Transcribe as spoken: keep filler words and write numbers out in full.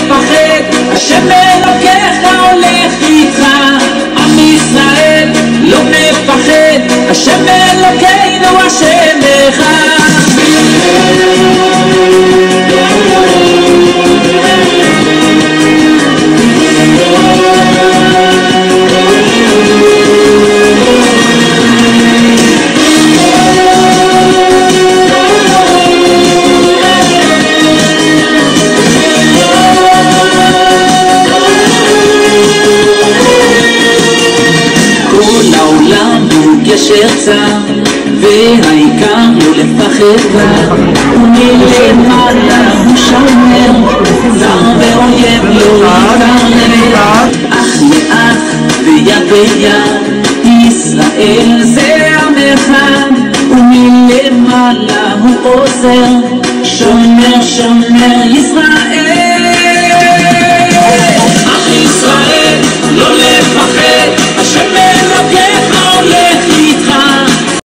נפחד, השם אלוקיך הולך איתך. עם ישראל לא נפחד, השם אלוקינו השם אחד. גשר צר והעיקר לא לפחד בה, ומלמעלה הוא שומר, זר ואויב לא יתקרב. אח לאח ויד ביד, ישראל זה עם אחד, ומלמעלה הוא עוזר, שומר שומר ישראל.